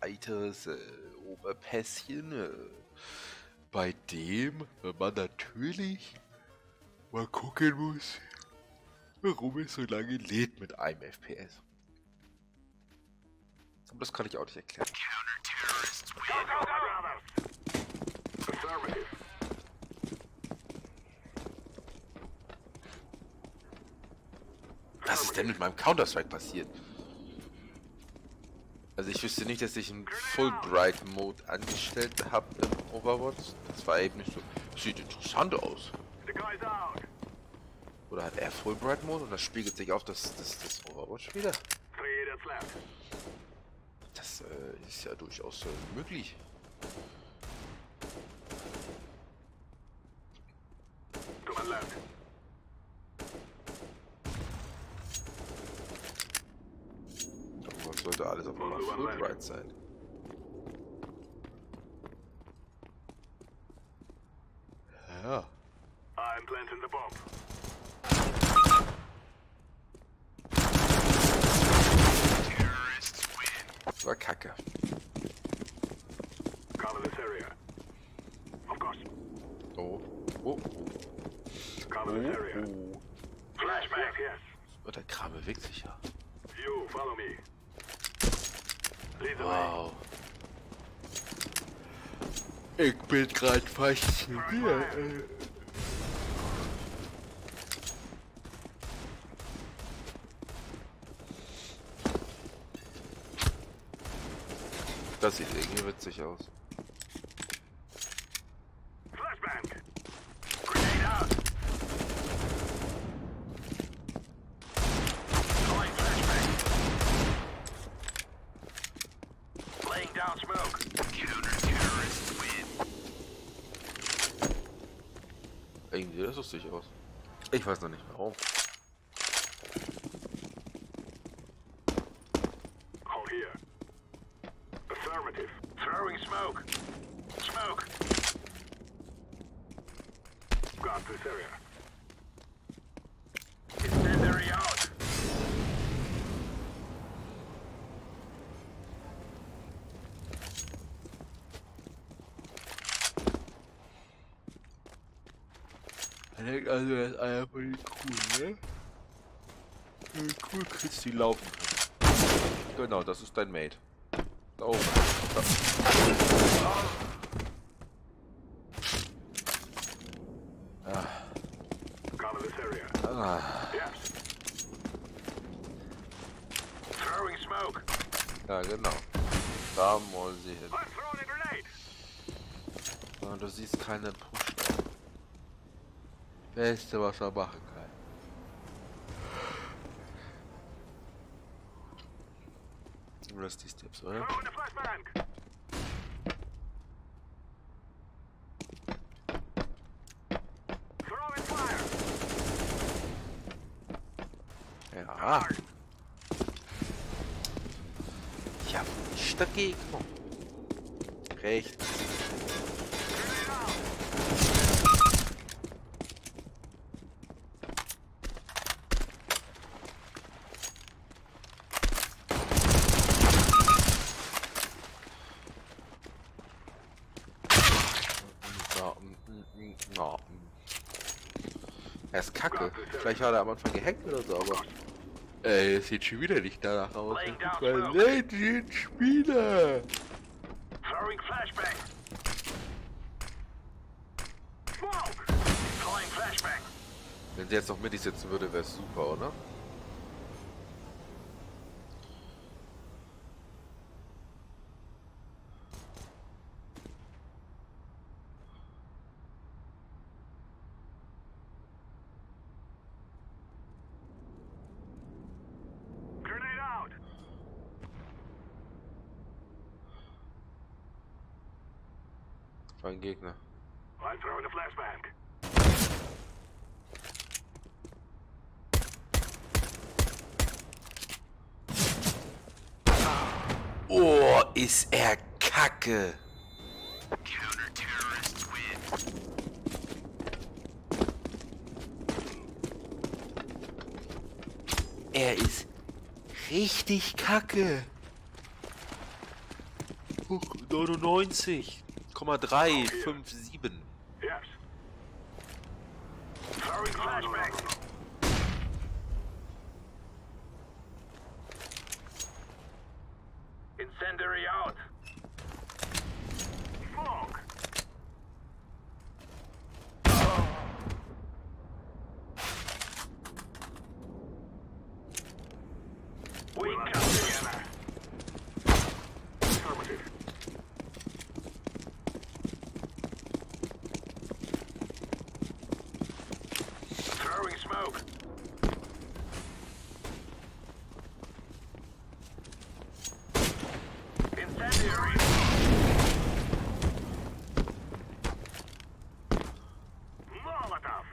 weiteres Oberpässchen, bei dem man natürlich mal gucken muss, warum es so lange lädt mit einem FPS. Aber das kann ich auch nicht erklären. Was ist denn mit meinem Counter-Strike passiert? Also ich wüsste nicht, dass ich einen Fulbright-Mode angestellt habe im Overwatch. Das war eben nicht so. Sieht interessant aus. Oder hat er Fulbright-Mode und das spiegelt sich auf das Overwatch wieder? Das ist ja durchaus möglich. Was sollte alles auf einmal Fulbright sein? Ja. I'm planting the bomb. Das war Kacke. Cover this area. Of course. Oh. Oh. Cover this area. Oh. Flashback, yes. Oh, der Kram bewegt sich ja. You follow me. Lead the way. Wow. Ich bin gerade fasziniert. Das sieht irgendwie witzig aus. Flashbang. Grenade out. Throwing flashbang. Laying down smoke. Counter-terrorists win. Irgendwie sieht das lustig aus. Ich weiß noch nicht warum. Hold here. Affirmative. Throwing smoke. Smoke. Got this area. Incendiary out. Er denkt also, er ist einer von den Coolen, ne? Cool Kids, die laufen können. Genau, das ist dein Mate. Da oben. Da. Cover this area. Ah. Yes. Throwing smoke. Ja, genau. Da wollen sie hin. I'm throwing a grenade. Und du siehst keine Push. Beste, was er machen kann. Rusty Steps, oder? Throwing a flashbang. Throwing fire. Ja. Ja, nicht dagegen. Rechts. Grenade out. Na. Er ist kacke. Vielleicht hat er am Anfang gehackt oder so, aber. Es sieht schon wieder nicht danach aus. Das ist ein Legend-Spieler. Throwing flashbang. Smoke. Throwing flashbang. Wenn sie jetzt noch mittig sitzen würde, wäre es super, oder? Grenade out. Ein Gegner. I'm throwing a flashbang. Oh, ist er kacke. Counter-terrorists win. Er ist richtig kacke. 99,357. Yes. Throwing flashbang. Incendiary out. Smoke. We come together. Affirmative. Throwing smoke. Incendiary. Molotov.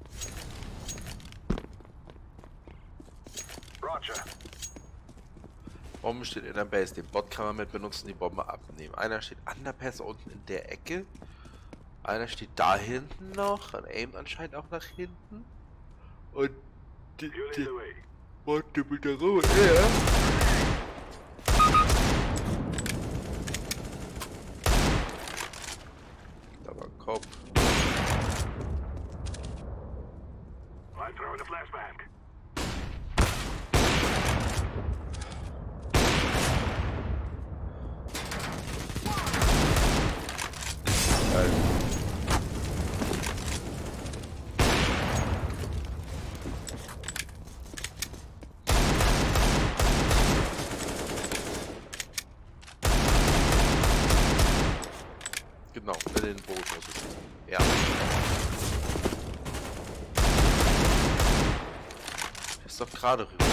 Roger. Bombe steht in der Base. Den Bot kann man mit benutzen, die Bombe abnehmen. Einer steht an der Pässe unten in der Ecke. Einer steht da hinten noch. Und aimt anscheinend auch nach hinten. Und You lead the way. Bot mit der Ruhe. Da war ein Kopf. I'm throwing a flashbang. Genau, in den Boot muss es. Ja. Ist doch gerade rüber.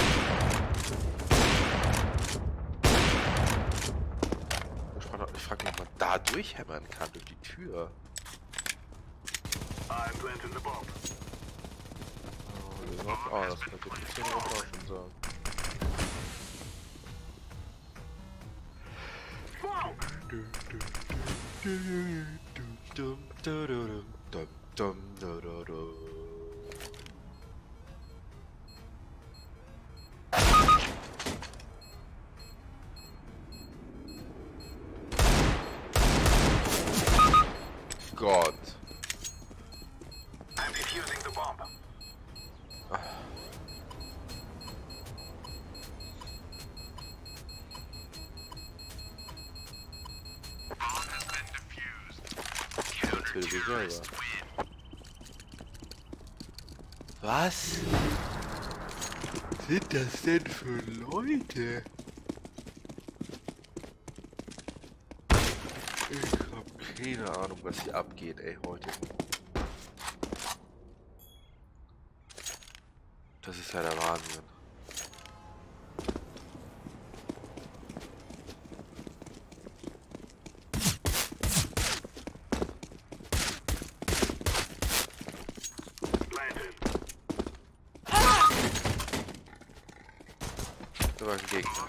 Ich frage mich, ob man da durchhämmern kann durch die Tür. I'm planting the bomb. Oh, das könnte ich auch schon sagen. Gott. I'm defusing the bomb. Jetzt will ich selber. Was sind das denn für Leute? Ich hab keine Ahnung, was hier abgeht, ey, heute. Das ist ja der Wahnsinn. Da war ein Gegner.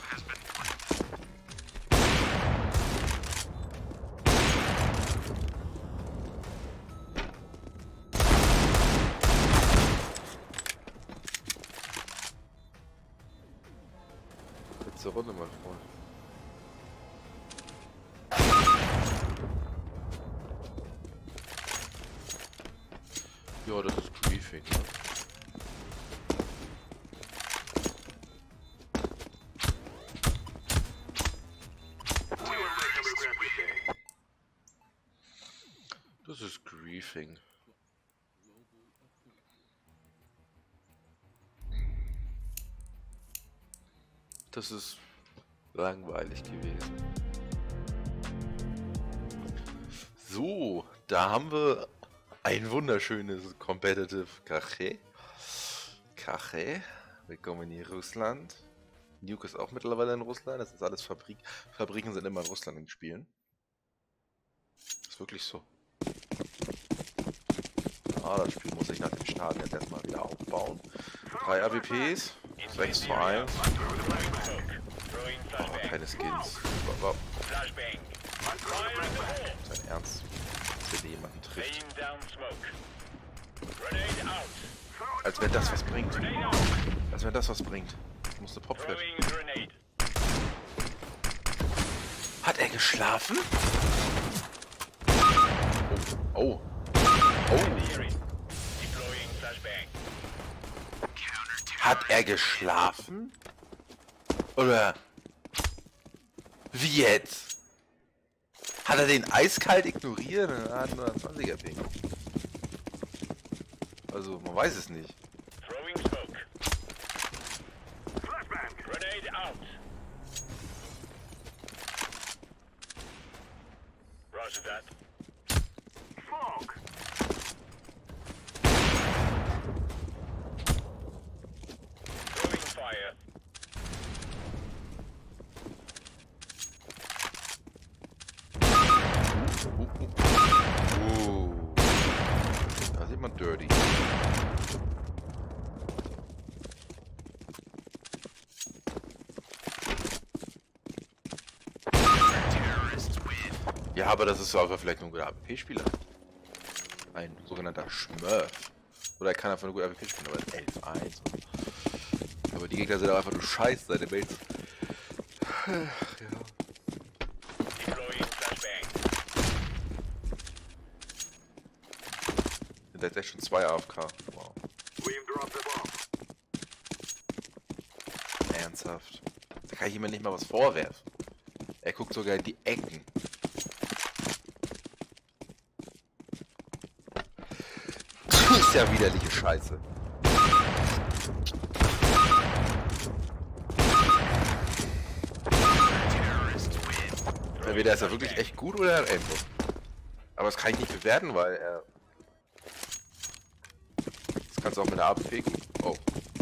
Letzte Runde, mein Freund. Ja, das ist Briefing, ne? Das ist Griefing. Das ist langweilig gewesen. So, da haben wir ein wunderschönes Competitive Cache. Willkommen in Russland. Nuke ist auch mittlerweile in Russland. Das ist alles Fabrik. Fabriken sind immer in Russland in Spielen. Ist wirklich so. Ah, das Spiel muss ich nach dem Start jetzt erstmal wieder aufbauen. 3 AWPs, 6 vor 1. Oh, keine Skins. Wow. Sein Ernst, dass er jemanden trifft. Als wenn das was bringt. Als wenn das was bringt. Ich musste Popflash. Hat er geschlafen? Oh. Oh. Hat er geschlafen? Oder wie jetzt? Hat er den eiskalt ignoriert? Er hat nur einen 20er Ping. Also, man weiß es nicht. Throwing smoke. Flashbang. Grenade out. Roger that. Smoke. Throwing fire. Da sieht man dirty. Ja, aber das ist so einfach vielleicht nur ein guter AWP-Spieler. Ein sogenannter Smurf. Oder er kann einfach nur gut AWP spielen, aber 11-1. Aber die Gegner sind auch einfach nur Scheiß, seine Mates. Ja. Deploying flashbang. Sind jetzt echt schon 2 AFK. Wow. We've dropped the bomb. Ernsthaft. Da kann ich ihm nicht mal was vorwerfen. Er guckt sogar in die Ecken. Das ist ja widerliche Scheiße. Entweder ist er wirklich echt gut oder er hat Aimbot. Aber das kann ich nicht bewerten, weil er... Das kannst du auch mit der AWP gut. Oh.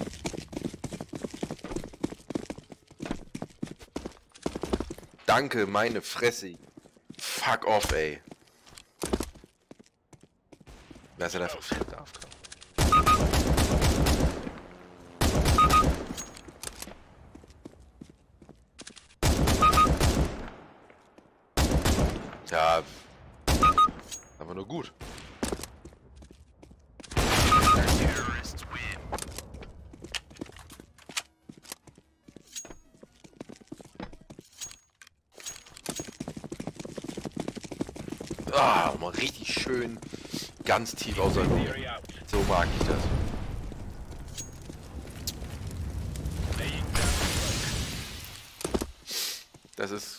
Danke, meine Fresse. Fuck off, ey. Wer ist denn einfach fett AFK? Ja, aber nur gut. Ah, mal richtig schön ganz tief außer Luft. Theory out. So mag ich das. Laying down smoke. Das ist...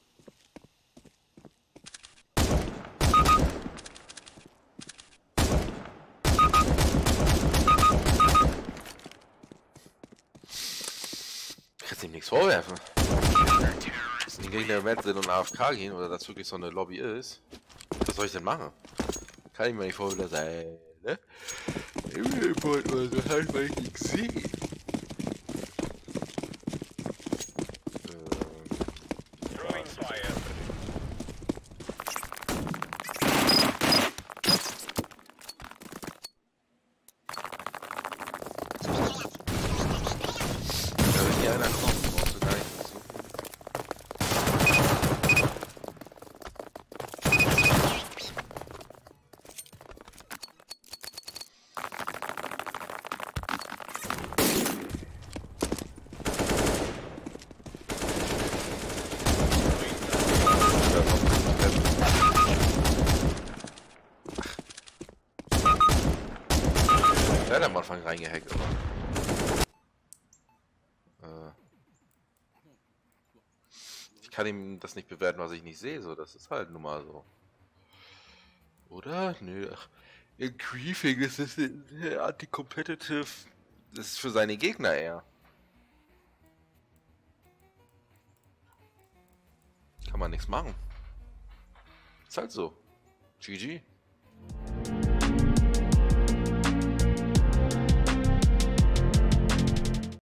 Ich kann ihm nichts vorwerfen. Wenn die Gegner im Match sind und AFK gehen oder das wirklich so eine Lobby ist, was soll ich denn machen? Kann ich mir nicht vorwerfen, dass er... Ne? Import oder so halt, weil ich nichts sehe. Throwing fire. Wenn hier einer kommt, brauchst du gar nicht versuchen. Der hat am Anfang reingehackt, oder? Ich kann ihm das nicht bewerten, was ich nicht sehe, so, das ist halt nun mal so. Oder? Nö, ach, in Griefing ist es anti-competitive, das ist für seine Gegner eher. Kann man nichts machen. Ist halt so. GG.